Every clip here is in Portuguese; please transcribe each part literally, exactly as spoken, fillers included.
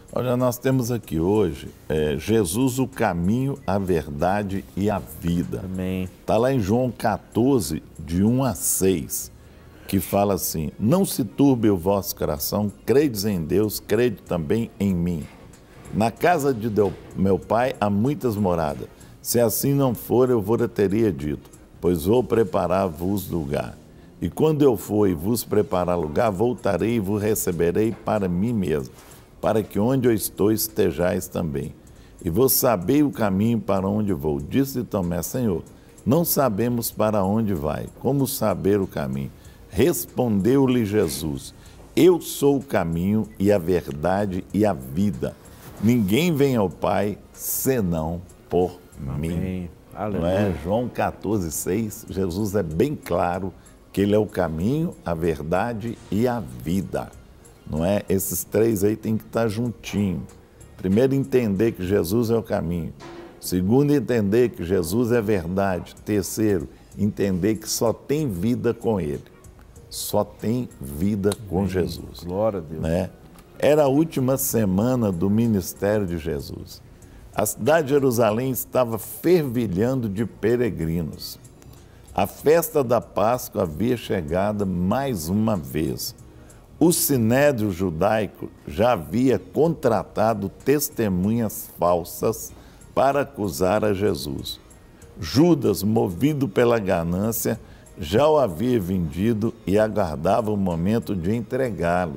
Olha, nós temos aqui hoje é, Jesus, o caminho, a verdade e a vida. Amém. Está lá em João quatorze, de um a seis, que fala assim: não se turbe o vosso coração, credes em Deus, crede também em mim. Na casa de Deus, meu Pai há muitas moradas. Se assim não for, eu vou teria dito, pois vou preparar-vos lugar. E quando eu for e vos preparar lugar, voltarei e vos receberei para mim mesmo, para que onde eu estou estejais também. E vos sabei o caminho para onde vou. Disse Tomé: Senhor, não sabemos para onde vai. Como saber o caminho? Respondeu-lhe Jesus: eu sou o caminho e a verdade e a vida. Ninguém vem ao Pai senão por Amém. mim. Aleluia. Não é? João quatorze, seis, Jesus é bem claro que Ele é o caminho, a verdade e a vida. Não é? Esses três aí tem que estar juntinho. Primeiro, entender que Jesus é o caminho. Segundo, entender que Jesus é verdade. Terceiro, entender que só tem vida com Ele. Só tem vida com Amém. Jesus. Glória a Deus. Né? Era a última semana do ministério de Jesus. A cidade de Jerusalém estava fervilhando de peregrinos. A festa da Páscoa havia chegado mais uma vez. O sinédrio judaico já havia contratado testemunhas falsas para acusar a Jesus. Judas, movido pela ganância, já o havia vendido e aguardava o momento de entregá-lo.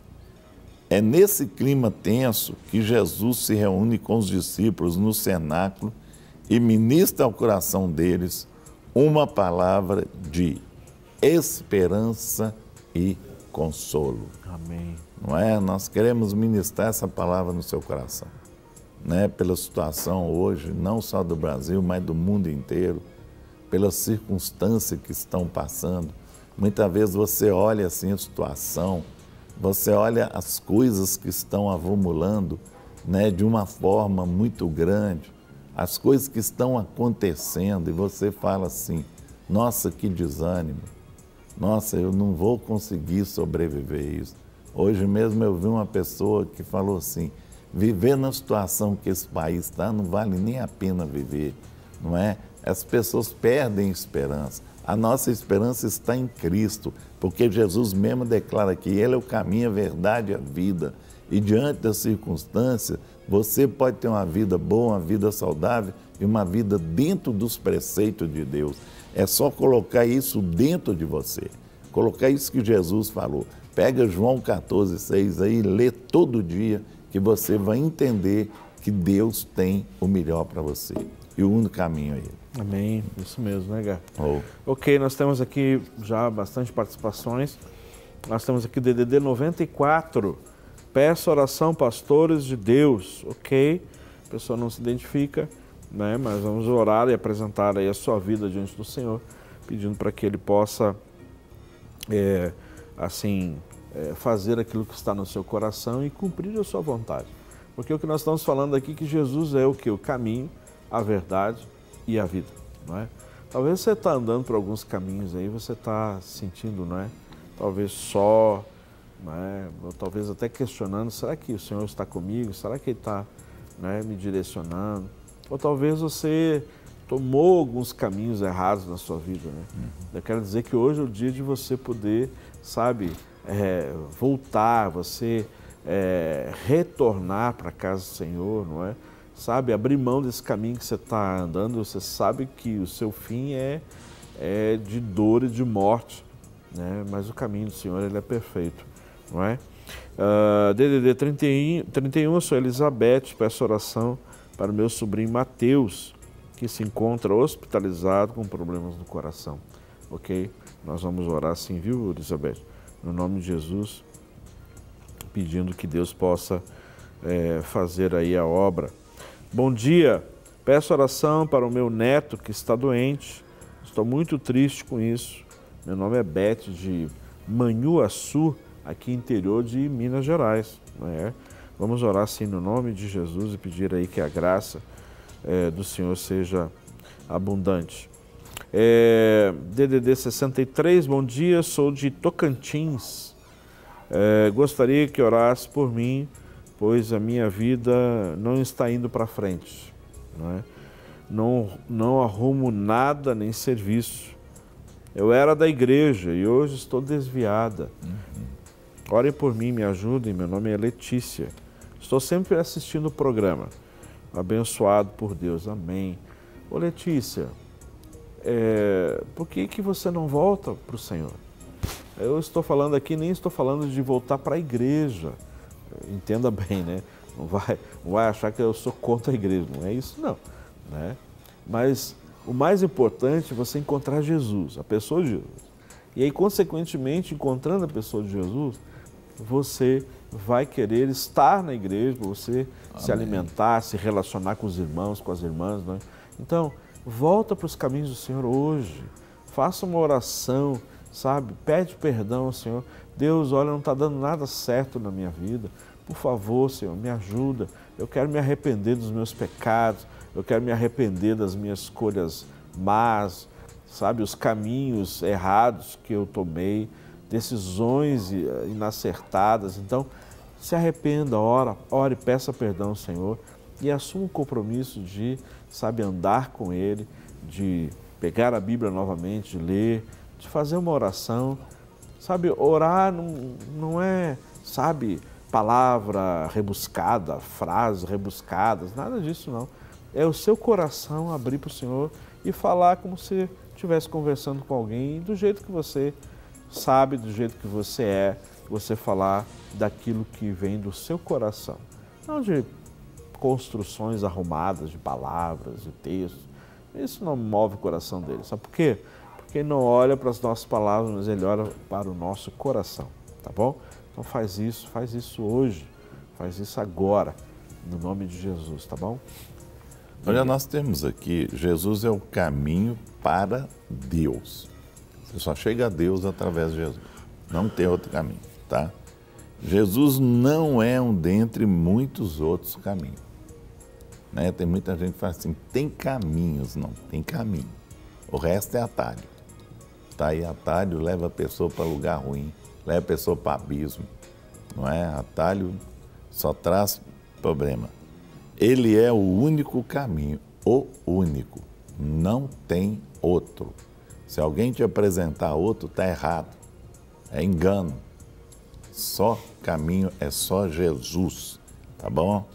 É nesse clima tenso que Jesus se reúne com os discípulos no cenáculo e ministra ao coração deles uma palavra de esperança e consolo. Amém. Não é? Nós queremos ministrar essa palavra no seu coração, né? Pela situação hoje, não só do Brasil, mas do mundo inteiro, pelas circunstâncias que estão passando. Muitas vezes você olha assim a situação, você olha as coisas que estão avumulando, né, de uma forma muito grande, as coisas que estão acontecendo, e você fala assim: nossa, que desânimo. Nossa, eu não vou conseguir sobreviver a isso. Hoje mesmo eu vi uma pessoa que falou assim: viver na situação que esse país está não vale nem a pena viver, não é? As pessoas perdem esperança. A nossa esperança está em Cristo, porque Jesus mesmo declara que Ele é o caminho, a verdade e a vida. E diante das circunstâncias, você pode ter uma vida boa, uma vida saudável e uma vida dentro dos preceitos de Deus. É só colocar isso dentro de você, colocar isso que Jesus falou. Pega João quatorze, seis aí e lê todo dia, que você vai entender que Deus tem o melhor para você. E o único caminho é Ele. Amém. Isso mesmo, né, Gá? Oh. Ok, nós temos aqui já bastante participações. Nós temos aqui o D D D noventa e quatro. Peço oração, pastores de Deus. Ok, a pessoa não se identifica, né? Mas vamos orar e apresentar aí a sua vida diante do Senhor, pedindo para que Ele possa, é, assim, é, fazer aquilo que está no seu coração e cumprir a sua vontade. Porque o que nós estamos falando aqui é que Jesus é o que? O caminho, a verdade e a vida, não é? Talvez você está andando por alguns caminhos aí, você está sentindo, não é? Talvez só, não é? Ou talvez até questionando, será que o Senhor está comigo? Será que Ele está, né, me direcionando? Ou talvez você tomou alguns caminhos errados na sua vida, né? Uhum. Eu quero dizer que hoje é o dia de você poder, sabe, é, voltar, você é, retornar para a casa do Senhor, não é? Sabe, abrir mão desse caminho que você está andando, você sabe que o seu fim é, é de dor e de morte, né? Mas o caminho do Senhor, Ele é perfeito, não é? Uh, D D D trinta e um, eu sou Elizabeth, peço oração para o meu sobrinho Mateus, que se encontra hospitalizado com problemas no coração, ok? Nós vamos orar sim, viu, Elizabeth? No nome de Jesus, pedindo que Deus possa é, fazer aí a obra. Bom dia, peço oração para o meu neto que está doente, estou muito triste com isso. Meu nome é Beth, de Manhuaçu, aqui interior de Minas Gerais. Né? Vamos orar sim no nome de Jesus e pedir aí que a graça é, do Senhor seja abundante. É, D D D sessenta e três, bom dia, sou de Tocantins. É, gostaria que orasse por mim, pois a minha vida não está indo para frente, não é? Não, não arrumo nada nem serviço. Eu era da igreja e hoje estou desviada. Uhum. Orem por mim, me ajudem, meu nome é Letícia. Estou sempre assistindo o programa. Abençoado por Deus, amém. Ô Letícia, é, por que, que você não volta para o Senhor? Eu estou falando aqui, nem estou falando de voltar para a igreja. Entenda bem, né? Não vai, não vai achar que eu sou contra a igreja, não é isso não. Né? Mas o mais importante é você encontrar Jesus, a pessoa de Jesus. E aí, consequentemente, encontrando a pessoa de Jesus, você vai querer estar na igreja, você Amém. Se alimentar, se relacionar com os irmãos, com as irmãs. Né? Então, volta para os caminhos do Senhor hoje. Faça uma oração, sabe? Pede perdão ao Senhor. Deus, olha, não está dando nada certo na minha vida. Por favor, Senhor, me ajuda. Eu quero me arrepender dos meus pecados. Eu quero me arrepender das minhas escolhas más, sabe? Os caminhos errados que eu tomei, decisões inacertadas. Então, se arrependa, ora, ore, peça perdão ao Senhor e assuma o compromisso de, sabe, andar com Ele, de pegar a Bíblia novamente, de ler, de fazer uma oração. Sabe, orar não, não é, sabe, palavra rebuscada, frases rebuscadas, nada disso não. É o seu coração abrir para o Senhor e falar como se estivesse conversando com alguém, do jeito que você sabe, do jeito que você é, você falar daquilo que vem do seu coração. Não de construções arrumadas de palavras, de textos. Isso não move o coração dele. Sabe por quê? Porque ele não olha para as nossas palavras, mas ele olha para o nosso coração, tá bom? Então faz isso, faz isso hoje, faz isso agora, no nome de Jesus, tá bom? Olha, nós temos aqui, Jesus é o caminho para Deus. Você só chega a Deus através de Jesus. Não tem outro caminho, tá? Jesus não é um dentre muitos outros caminhos. Né? Tem muita gente que fala assim, tem caminhos. Não, tem caminho. O resto é atalho. Tá? E atalho leva a pessoa para lugar ruim, leva a pessoa para abismo. Não é? Atalho só traz problema. Ele é o único caminho, o único. Não tem outro. Se alguém te apresentar outro, está errado. É engano. Só caminho é só Jesus, tá bom?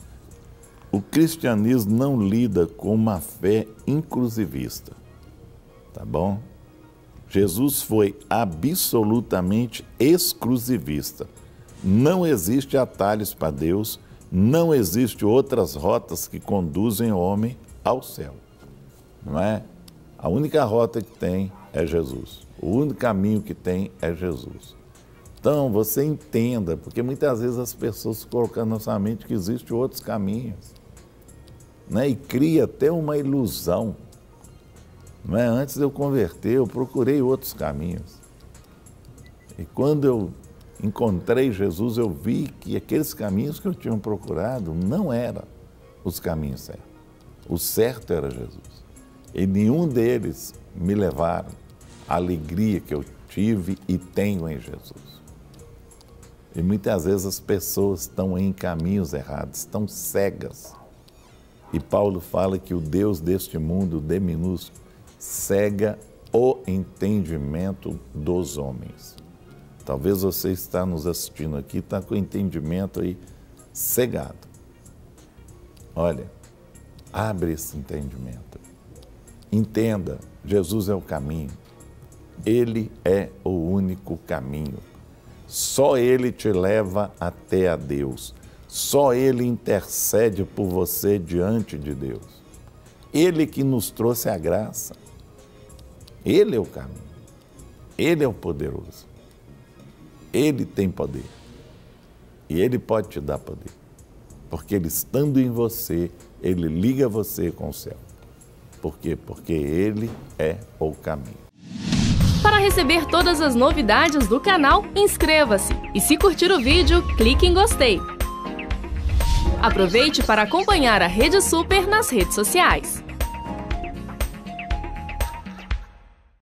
O cristianismo não lida com uma fé inclusivista, tá bom? Jesus foi absolutamente exclusivista. Não existe atalhos para Deus, não existe outras rotas que conduzem o homem ao céu, não é? A única rota que tem é Jesus. O único caminho que tem é Jesus. Então, você entenda, porque muitas vezes as pessoas colocam na sua mente que existem outros caminhos, né? E cria até uma ilusão. Não é? Antes de eu converter, eu procurei outros caminhos. E quando eu encontrei Jesus, eu vi que aqueles caminhos que eu tinha procurado não eram os caminhos certos. O certo era Jesus. E nenhum deles me levaram à alegria que eu tive e tenho em Jesus. E muitas vezes as pessoas estão em caminhos errados, estão cegas. E Paulo fala que o Deus deste mundo, o D minúsculo, cega o entendimento dos homens. Talvez você está nos assistindo aqui, está com o entendimento aí cegado. Olha, abre esse entendimento. Entenda, Jesus é o caminho. Ele é o único caminho. Só Ele te leva até a Deus. Só Ele intercede por você diante de Deus. Ele que nos trouxe a graça. Ele é o caminho. Ele é o poderoso. Ele tem poder. E Ele pode te dar poder. Porque Ele estando em você, Ele liga você com o céu. Por quê? Porque Ele é o caminho. Para receber todas as novidades do canal, inscreva-se. E se curtir o vídeo, clique em gostei. Aproveite para acompanhar a Rede Super nas redes sociais.